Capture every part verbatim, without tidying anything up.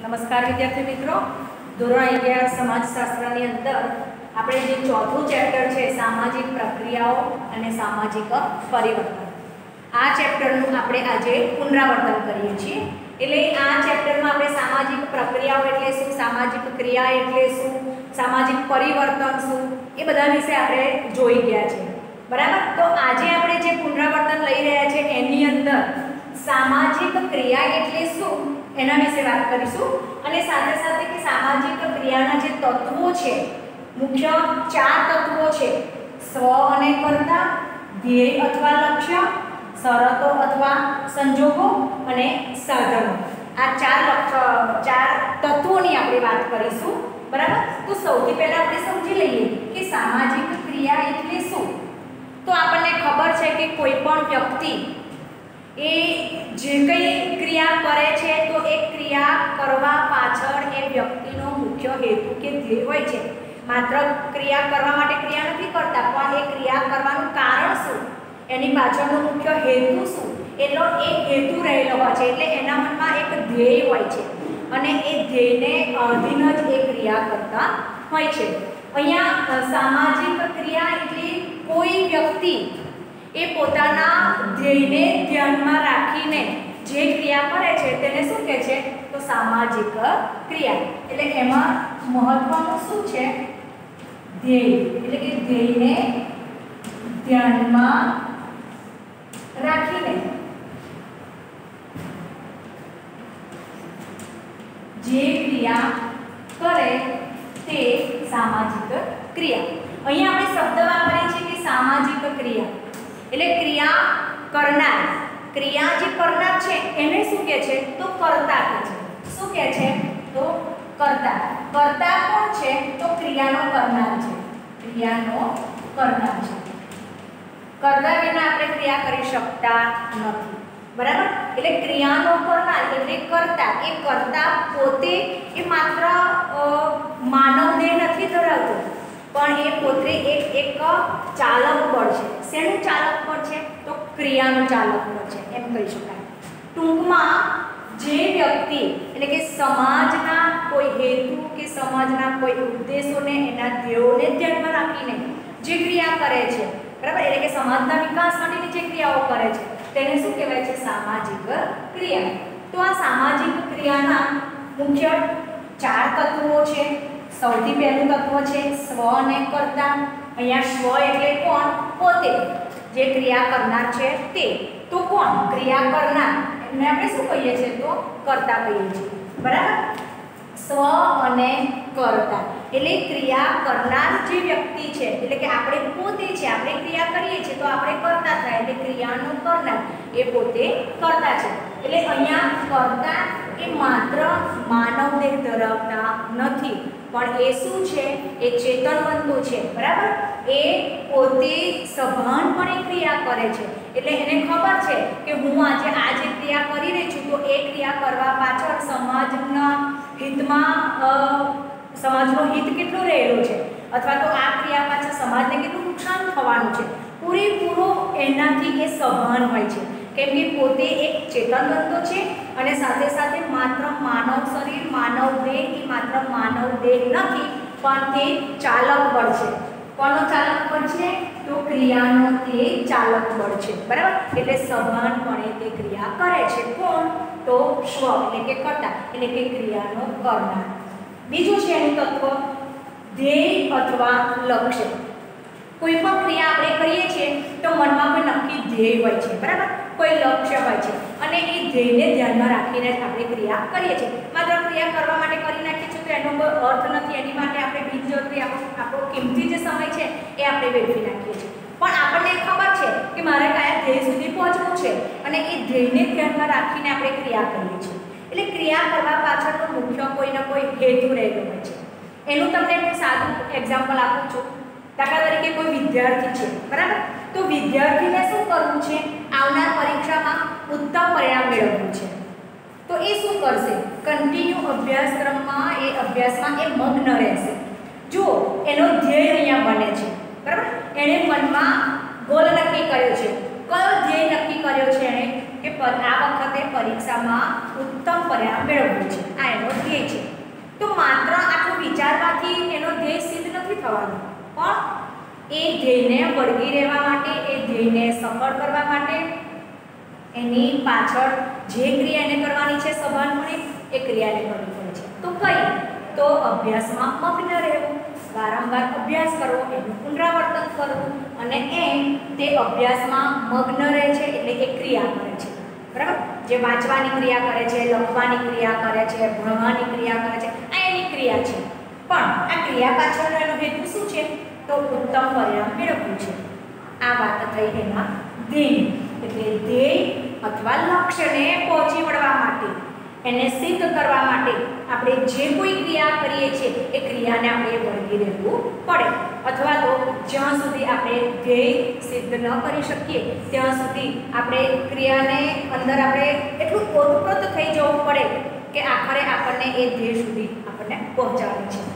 નમસ્કાર વિદ્યાર્થી મિત્રો, ધોરણ અગિયાર સમાજશાસ્ત્રની અંદર આપણે જે ચોથું ચેપ્ટર છે સામાજિક પ્રક્રિયાઓ અને સામાજિક પરિવર્તન, આ ચેપ્ટરનું આપણે આજે પુનરાવર્તન કરીએ છીએ. એટલે આ ચેપ્ટરમાં આપણે સામાજિક પ્રક્રિયાઓ એટલે શું, સામાજિક ક્રિયા એટલે શું, સામાજિક પરિવર્તન શું, એ બધા વિશે આપણે જોઈ ગયા છે. બરાબર. તો આજે આપણે જે પુનરાવર્તન લઈ રહ્યા છે એની અંદર સામાજિક ક્રિયા એટલે શું એના વિશે વાત કરીશું અને સાથે સાથે કે સામાજિક ક્રિયાના જે તત્વો છે, મુખ્ય ચાર તત્વો છે: સ્વ અને કર્તા, ધ્યેય અથવા લક્ષ્ય, શરતો અથવા સંજોગો અને સાધનો. આ ચાર ચાર તત્વોની આપણે વાત કરીશું. બરાબર. તો સૌથી પહેલા આપણે સમજી લઈએ કે સામાજિક ક્રિયા એટલે શું. તો આપણને ખબર છે કે કોઈ પણ વ્યક્તિ એ જે કંઈ ક્રિયા કરે છે તો એ ક્રિયા કરવા પાછળ એ વ્યક્તિનો મુખ્ય હેતુ કે ધ્યેય હોય છે. માત્ર ક્રિયા કરવા માટે ક્રિયા નથી કરતા, પણ એ ક્રિયા કરવાનું કારણ શું, એની પાછળનો મુખ્ય હેતુ શું, એટલો એક હેતુ રહેલો હોય છે. એટલે એના મનમાં એક ધ્યેય હોય છે અને એ ધ્યેયને અધીન જ એ ક્રિયા કરતા હોય છે. અહીંયા સામાજિક ક્રિયા એટલે કોઈ વ્યક્તિ એ પોતાના ધ્યેયને ધ્યાનમાં રાખીને જે ક્રિયા કરે છે તેને શું કહે છે, તો સામાજિક ક્રિયા. એટલે એમાં મહત્વનું શું છે, ધ્યેય. એટલે કે ધ્યેયને ધ્યાનમાં રાખીને જે ક્રિયા કરે તે સામાજિક ક્રિયા. અહીંયા આપણે શબ્દ વાપરીએ છીએ કે સામાજિક ક્રિયા એટલે ક્રિયા કરનાર. ક્રિયા જે કરનાર છે એને શું કહે છે, તો કર્તા કહે છે. શું કહે છે, તો કર્તા. કર્તા કોણ છે, તો ક્રિયાનો કરનાર છે. ક્રિયાનો કરનાર છે. કર્તા વિના આપણે ક્રિયા કરી શકતા નથી. બરાબર. એટલે ક્રિયાનો કરનાર એટલે કર્તા. એ કર્તા પોતે એ માત્ર માનવ દેહ નથી ધરાવતો, પણ એ પોતે એક એક ચાલક બળ છે. શેનું ચાલક બળ છે, તો ક્રિયાનું ચાલક બળ છે એમ કહી શકાય. ટૂંકમાં જે વ્યક્તિ એટલે કે સમાજના કોઈ હેતુ કે સમાજના કોઈ ઉદ્દેશોને, એના ધ્યેયોને ધ્યાનમાં રાખીને જે ક્રિયા કરે છે, બરાબર, એટલે કે સમાજના વિકાસ માટેની જે ક્રિયાઓ કરે છે તેને શું કહેવાય છે, સામાજિક ક્રિયા. તો આ સામાજિક ક્રિયાના મુખ્ય ચાર તત્વો છે. સૌથી પહેલું તત્વ છે સ્વ અને કર્તા. અહીંયા સ્વ એટલે કોણ, પોતે. જે ક્રિયા કરનાર છે તે. તો કોણ, ક્રિયા કરનાર એને આપણે શું કહીએ છીએ, તો કર્તા કહીએ છીએ. બરાબર. સ્વ અને કર્તા એટલે ક્રિયા કરનાર જે વ્યક્તિ છે, એટલે કે આપણે પોતે છે, આપણે ક્રિયા કરીએ છીએ તો આપણે કર્તા થાય. એટલે ક્રિયાનો કરનાર એ પોતે કર્તા છે. એટલે અહીંયા કર્તા એ માત્ર માનવ દેહ ધરાવતા નથી, પણ એ શું છે, એ ચેતનવંતો છે. બરાબર. એ પોતે સભાનપણે ક્રિયા કરે છે. એટલે એને ખબર છે કે હું આજે આ જે ક્રિયા કરી રહી છું તો એ ક્રિયા કરવા પાછળ સમાજના હિતમાં સમાજનો હિત કેટલો રહેલો છે, અથવા તો આ ક્રિયા પાછળ સમાજને કેટલું નુકસાન થવાનું છે, પૂરેપૂરો એનાથી એ સભાન હોય છે. કેમ કે પોતે એક ચેતનવંતો છે અને સાથે સાથે માત્ર માનવ શરીર, માનવ દેહ એ માત્ર માનવ દેહ નથી, પણ તે ચાલક બળ છે. કોનો ચાલક બળ છે, તો ક્રિયાનો તે ચાલક બળ છે. બરાબર. એટલે સભાનપણે તે ક્રિયા કરે છે. કોણ, તો સ્વ એટલે કે કર્તા એટલે કે ક્રિયાનો કરનાર. બીજું છે એનું તત્વ ધ્યેય અથવા લક્ષ્ય. કોઈ પણ ક્રિયા આપણે કરીએ છીએ તો મનમાં કોઈ નક્કી ધ્યેય હોય છે. બરાબર. કોઈ લક્ષ્ય હોય છે અને એ ધ્યેયને ધ્યાનમાં રાખીને જ આપણે ક્રિયા કરીએ છીએ. માત્ર ક્રિયા કરવા માટે કરી નાખીએ છીએ તો એનો કોઈ અર્થ નથી. એની માટે આપણે બિનજરૂરી આપણો આપણો કિંમતી જે સમય છે એ આપણે વેડફી નાખીએ છીએ. પણ આપણને ખબર છે કે મારે કયા ધ્યેય સુધી પહોંચવું છે અને એ ધ્યેયને ધ્યાનમાં રાખીને આપણે ક્રિયા કરીએ છીએ. એટલે ક્રિયા કરવા પાછળનો મુખ્ય કોઈને કોઈ હેતુ રહેલો હોય છે. એનું તમને હું સાદું એક્ઝામ્પલ આપું છું. દાખલા તરીકે કોઈ વિદ્યાર્થી છે. બરાબર. તો વિદ્યાર્થીને શું કરવું છે, આવનાર પરીક્ષામાં ઉત્તમ પરિણામ મેળવવું છે. તો એ શું કરશે, કન્ટિન્યુ અભ્યાસક્રમમાં એ અભ્યાસમાં એ મગ્ન રહેશે. જો એનો ધ્યેય અહીંયા બને છે. બરાબર. એણે મનમાં ગોલ નક્કી કર્યો છે. કયો ધ્યેય નક્કી કર્યો છે એણે, કે આ વખતે પરીક્ષામાં ઉત્તમ પરિણામ મેળવવું છે, આ એનો ધ્યેય છે. તો માત્ર આટલું વિચારવાથી એનો ધ્યેય સિદ્ધ નથી થવાનો, પણ એ ધ્યેયને વળગી રહેવા માટે, એ ધ્યેયને સફળ કરવા માટે એની પાછળ જે ક્રિયા એને કરવાની છે સભાનપણે એ ક્રિયાને કરવી પડે છે. તો કઈ? તો અભ્યાસમાં મગ્ન રહેવું, વારંવાર અભ્યાસ કરવો, એનું પુનરાવર્તન કરવું અને એમ તે અભ્યાસમાં મગ્ન રહે છે એટલે એ ક્રિયા કરે છે. બરાબર? જે વાંચવાની ક્રિયા કરે છે, લખવાની ક્રિયા કરે છે, ભણવાની ક્રિયા કરે છે, આ એની ક્રિયા છે. પણ આ ક્રિયા પાછળનો એનો હેતુ શું છે? તો ઉત્તમ પરિણામ મેળવવું છે. આ વાત થઈ એના ધ્યેય. એટલે ધ્યેય અથવા લક્ષ્યને પહોંચી વળવા માટે, એને સિદ્ધ કરવા માટે આપણે જે કોઈ ક્રિયા કરીએ છીએ એ ક્રિયાને આપણે વળગી રહેવું પડે. અથવા તો જ્યાં સુધી આપણે ધ્યેય સિદ્ધ ન કરી શકીએ ત્યાં સુધી આપણે ક્રિયાને અંદર આપણે એટલું ઓતપ્રોત થઈ જવું પડે કે આખરે આપણને એ ધ્યેય સુધી આપણને પહોંચાડે છે.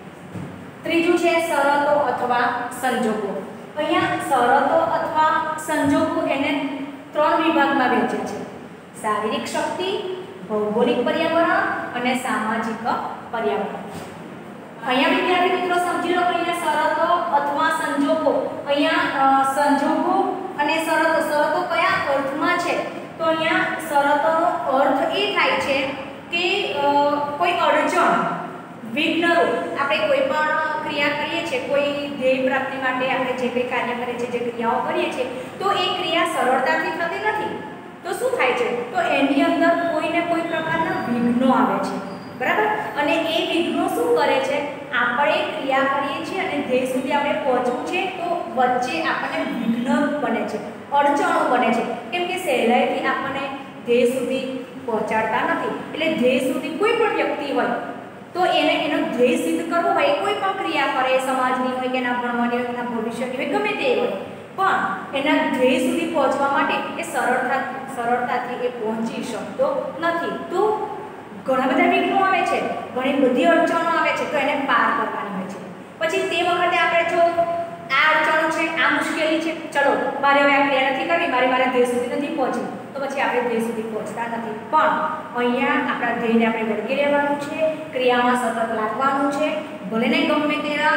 ત્રીજું છે શરતો અથવા સંજોગો. અહીંયા શરતો અથવા સંજોગો એને ત્રણ વિભાગમાં વહેંચ્યા છે: શારીરિક શક્તિ, ભૌગોલિક પર્યાવરણ અને સામાજિક પર્યાવરણ. અહીંયા વિદ્યાર્થી મિત્રો સમજી લો કે અહીંયા શરતો અથવા સંજોગો, અહીંયા સંજોગો અને શરતો, શરતો કયા અર્થમાં છે? તો અહીંયા શરતોનો અર્થ એ થાય છે કે કોઈ અડચણ, વિઘ્નરૂપ આપણે કોઈ પણ ક્રિયા કરીએ છીએ, કોઈ ધ્યેય પ્રાપ્તિ માટે આપણે જે કંઈ કાર્ય કરીએ છીએ, જે ક્રિયાઓ કરીએ છીએ, તો એ ક્રિયા સરળતાથી થતી નથી. તો શું થાય છે? તો એની અંદર કોઈને કોઈ પ્રકારના વિઘ્નો આવે છે. બરાબર? અને એ વિઘ્નો શું કરે છે? આપણે ક્રિયા કરીએ છીએ અને ધ્યેય સુધી આપણે પહોંચવું છે તો વચ્ચે આપણને વિઘ્નરૂપ બને છે, અડચણો બને છે. કેમ કે સહેલાઈથી આપણને ધ્યેય સુધી પહોંચાડતા નથી. એટલે ધ્યેય સુધી કોઈ પણ વ્યક્તિ હોય તો એને એનો ધ્યેય સિદ્ધ કરવો હોય, કોઈ પણ ક્રિયા કરે, સમાજની હોય કે એના ભણવાની હોય, એના ભવિષ્યની હોય, ગમે તે હોય, પણ એના ધ્યેય સુધી પહોંચવા માટે એ સરળતા સરળતાથી એ પહોંચી શકતો નથી. તો ઘણા બધા વિઘ્નો આવે છે, ઘણી બધી અડચણો આવે છે, તો એને પાર કરવાની હોય છે. પછી તે વખતે આપણે જો આ અડચણો છે, આ મુશ્કેલી છે, ચલો મારે હવે આ ક્રિયા નથી કરવી, મારે મારા ધ્યેય સુધી નથી પહોંચવું, તો પછી આપણે ધ્યેય સુધી પહોંચતા નથી. પણ અહીંયા આપણા ધ્યેયને આપણે વળગી રહેવાનું છે, ક્રિયામાં સતત લાગવાનું છે. ભલે ને ગમે તેવા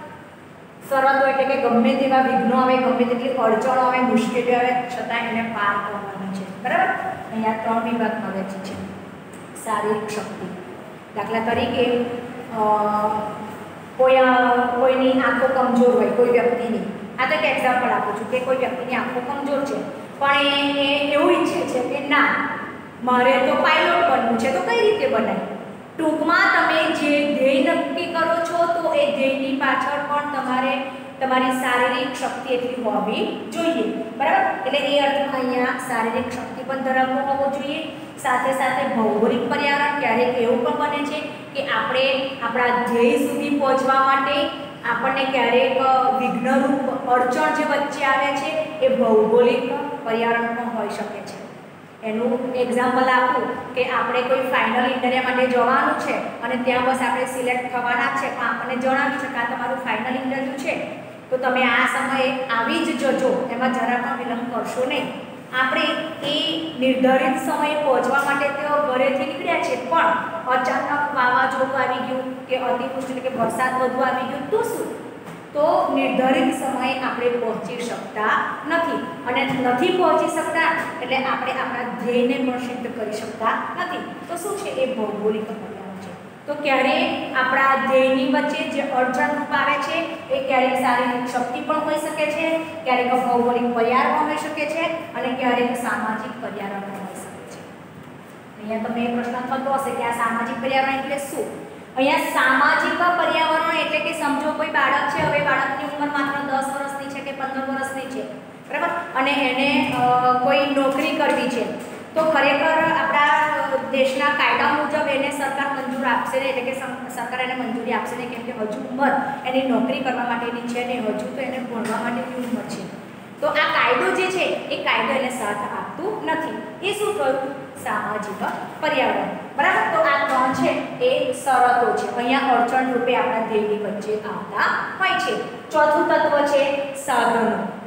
શરતો એટલે કે ગમે તેવા વિઘ્નો આવે, ગમે તેટલી અડચણો આવે, મુશ્કેલીઓ આવે, છતાં એને પાર કરવાનું છે. બરાબર? અહીંયા ત્રણ વિભાગમાં વહેંચી છે. શારીરિક શક્તિ, દાખલા તરીકે કોઈ કોઈની આંખો કમજોર હોય, કોઈ વ્યક્તિની, આ તો એક એક્ઝામ્પલ આપું છું કે કોઈ વ્યક્તિની આંખો કમજોર છે પણ એ એવું ઈચ્છે છે કે ના મારે તો પાયલોટ બનવું છે, તો કઈ રીતે બનાય? ટૂંકમાં તમે જે ધ્યેય નક્કી કરો છો તો એ ધ્યેયની પાછળ પણ તમારે તમારી શારીરિક શક્તિ એટલી હોવી જોઈએ. બરાબર? એટલે એ અર્થમાં અહીંયા શારીરિક શક્તિ પણ ધરાવવો હોવો જોઈએ. સાથે સાથે ભૌગોલિક પર્યાવરણ, ક્યારેક એવું પણ બને છે કે આપણે આપણા ધ્યેય સુધી પહોંચવા માટે આપણને ક્યારેક વિઘ્નરૂપ અડચણ જે વચ્ચે આવે છે એ ભૌગોલિક પર્યાવરણ પણ હોઈ શકે છે. એનું એક્ઝામ્પલ આપું કે આપણે કોઈ ફાઇનલ ઇન્ટરવ્યૂ માટે જવાનું છે અને ત્યાં બસ આપણે સિલેક્ટ થવાના છે, પણ આપણને જણાવ્યું છે કે આ તમારું ફાઇનલ ઇન્ટરવ્યૂ છે તો તમે આ સમયે આવી જ જજો, એમાં જરા પણ વિલંબ કરશો નહીં. આપણે એ નિર્ધારિત સમયે પહોંચવા માટે તેઓ ઘરેથી નીકળ્યા છે, પણ અચાનક વાવાઝોડું આવી ગયું કે અતિવૃષ્ટિ એટલે કે વરસાદ વધુ આવી ગયો તો શું? તો નિર્ધારિત સમયે આપણે પહોંચી શકતા નથી, અને નથી પહોંચી શકતા એટલે આપણે આપણા ધ્યેયને પણ સિદ્ધ કરી શકતા નથી. તો શું છે? એ ભૌગોલિક પર્યાવરણ છે. તો ક્યારેક આપણા ધ્યેયની વચ્ચે જે અડચણરૂપ આવે છે એ ક્યારેક શારીરિક શક્તિ પણ હોઈ શકે છે, ક્યારેક ભૌગોલિક પર્યાવરણ હોઈ શકે છે, અને ક્યારેક સામાજિક પર્યાવરણ હોઈ શકે છે. અહીંયા તમને એ પ્રશ્ન થતો હશે કે આ સામાજિક પર્યાવરણ એટલે શું? અહીંયા સામાજિક પર્યાવરણ એટલે કે સમજો કોઈ બાળક છે, હવે બાળકની ઉંમર માત્ર દસ વર્ષની છે કે પંદર વર્ષની છે, બરાબર, અને એને કોઈ નોકરી કરવી છે, તો ખરેખર આપણા દેશના કાયદા મુજબ એને સરકાર મંજૂર આપશે ને, એટલે કે સરકાર એને મંજૂરી આપશે ને, કેમ કે હજુ ઉંમર એની નોકરી કરવા માટેની છે ને હજુ તો એને ભણવા માટેની ઉંમર છે. તો આ કાયદો જે છે એ કાયદો એને સાથ આપતું નથી. એ શું થયું? સામાજિક પર્યાવરણ. બરાબર? તો આ ત્રણ છે એ શરતો છે, અહીંયા અડચણ રૂપે આપણા ધ્યેયની વચ્ચે આવતા હોય છે. ચોથું તત્વ છે સાધનો.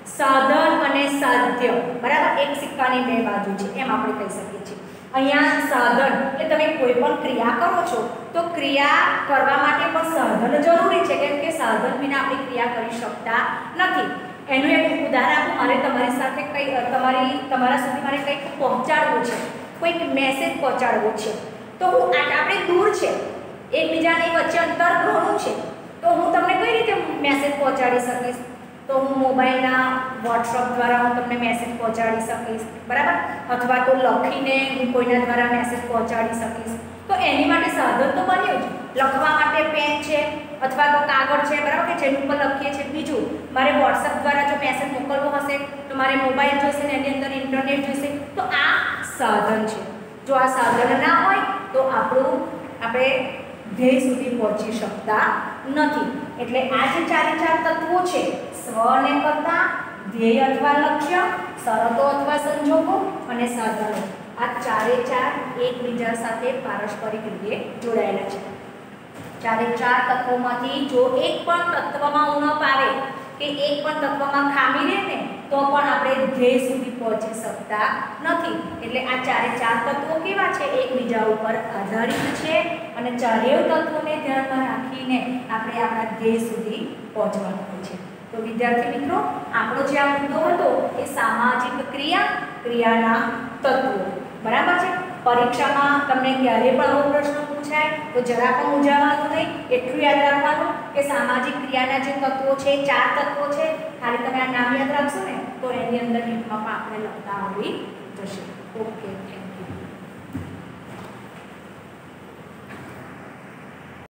સાધન અને સાધ્ય, બરાબર, એક સિક્કાની બે બાજુ છે એમ આપણે કહી શકીએ છીએ. અહીંયા સાધન એટલે તમે કોઈ પણ ક્રિયા કરો છો તો ક્રિયા કરવા માટે પણ સાધન જરૂરી છે, કેમ કે સાધન વિના આપણે ક્રિયા કરી શકતા નથી. એનું એક ઉદાહરણ આપું. મારે તમારી સાથે કંઈ તમારી તમારા સુધી મારે કંઈક પહોંચાડવું છે, કોઈક મેસેજ પહોંચાડવો છે, તો હું આપણે દૂર છે, એકબીજાની વચ્ચે અંતર ઘણું છે, તો હું તમને કઈ રીતે મેસેજ પહોંચાડી શકીશ? તો હું મોબાઈલના વોટ્સઅપ દ્વારા હું તમને મેસેજ પહોંચાડી શકીશ, બરાબર, અથવા તો લખીને હું કોઈના દ્વારા મેસેજ પહોંચાડી શકીશ. તો એની માટે સાધન તો બન્યું જ. લખવા માટે પેન છે અથવા તો કાગળ છે, બરાબર, કે જેની ઉપર લખીએ છીએ. બીજું, મારે વોટ્સઅપ દ્વારા જો મેસેજ મોકલવો હશે તો મારે મોબાઈલ જોઈશે ને એની અંદર ઇન્ટરનેટ જોઈશે. તો આ સાધન છે. જો આ સાધન ના હોય તો આપણું આપણે ધ્યેય સુધી પહોંચી શકતા નથી. એટલે આ જે ચારે ચાર તત્વો છે, સ્વને કરતા, ધ્યેય અથવા લક્ષ્ય, શરતો અથવા સંજોગો અને સાધનો, આ ચારે ચાર એકબીજા સાથે પારસ્પરિક રીતે જોડાયેલા છે. ચારે ચાર તત્વોમાંથી જો એક પણ તત્વમાં ઉણપ આવે કે એક પણ તત્વમાં ખામી રહે ને તો પણ આપણે ધ્યેય સુધી પહોંચી શકતા નથી. એટલે આ ચારે ચાર તત્વો કેવા છે? એકબીજા ઉપર આધારિત છે અને ચારેય તત્વોને ધ્યાનમાં રાખીને આપણે આપણા ધ્યેય સુધી પહોંચવાનું હોય છે. તો વિદ્યાર્થી મિત્રો, આપણો જે આ મુદ્દો હતો એ સામાજિક ક્રિયા, ક્રિયાના તત્વો, બરાબર છે. પરીક્ષામાં તમને ક્યારે પણ આવો પ્રશ્ન પૂછાય તો જરા પણ મૂંઝાવાનું નહીં. એટલું યાદ રાખવાનું કે સામાજિક ક્રિયાના જે તત્વો છે, ચાર તત્વો છે, ખાલી તમે આ નામ યાદ રાખશો ને તો એની અંદર રીતમાં પણ આપણે લખતા આવડી જશે. ઓકે.